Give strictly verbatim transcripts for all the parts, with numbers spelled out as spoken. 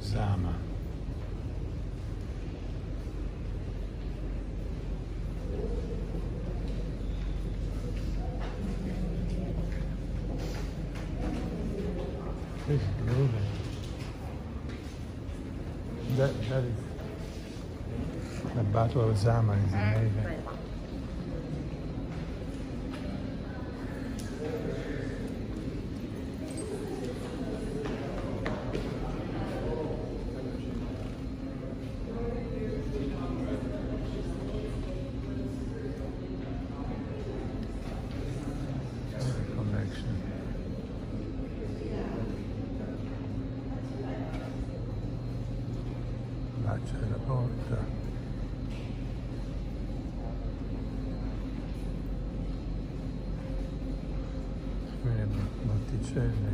Zama. This is moving. That, that is, the Battle of Zama is amazing. Collection. Faccia della porta. Qui Botticelli.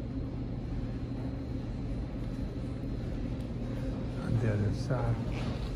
Andrea del Sarto.